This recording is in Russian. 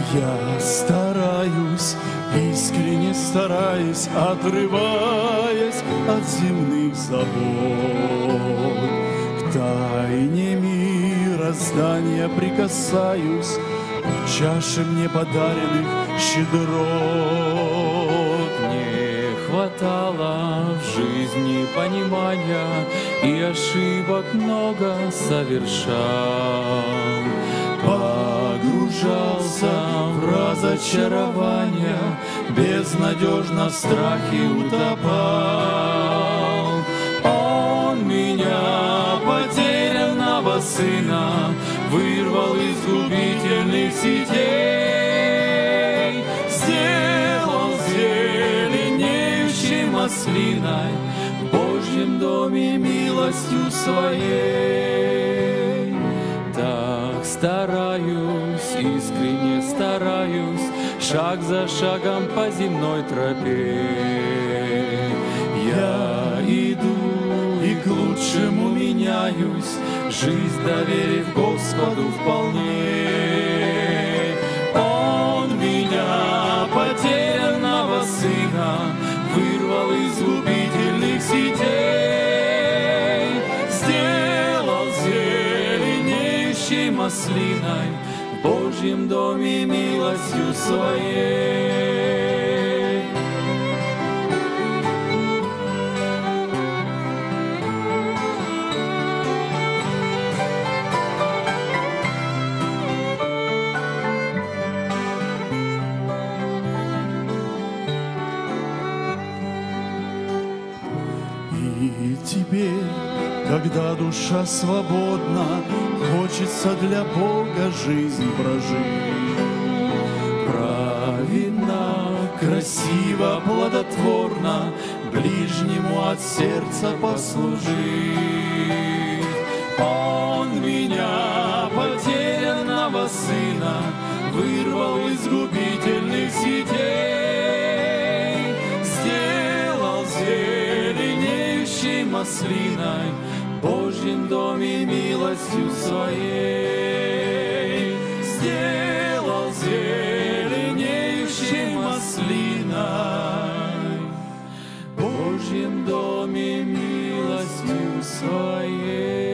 Я стараюсь, искренне стараюсь, отрываясь от земных забот, к тайне мироздания прикасаюсь, к чаше мне подаренных щедрот. Не хватало в жизни понимания, и ошибок много совершал. Погружался в разочарование, безнадежно в страхе утопал. Он меня, потерянного сына, вырвал из губительных сетей, сделал зеленеющей маслиной в Божьем доме милостью своей. Так стараюсь, искренне стараюсь, шаг за шагом по земной тропе. Я иду и к лучшему меняюсь, жизнь доверив Господу вполне. Он меня, потерянного сына, вырвал из губительных сетей, сделал зеленеющей маслиной в Божьем доме милостью своей. И теперь, когда душа свободна, хочется для Бога жизнь прожить. Правильно, красиво, плодотворно ближнему от сердца послужить. Он меня, потерянного сына, вырвал из губительных сетей, сделал зеленеющей маслиной в Божьем доме милостью своей, сделал зеленеющей маслиной в Божьем доме милостью своей.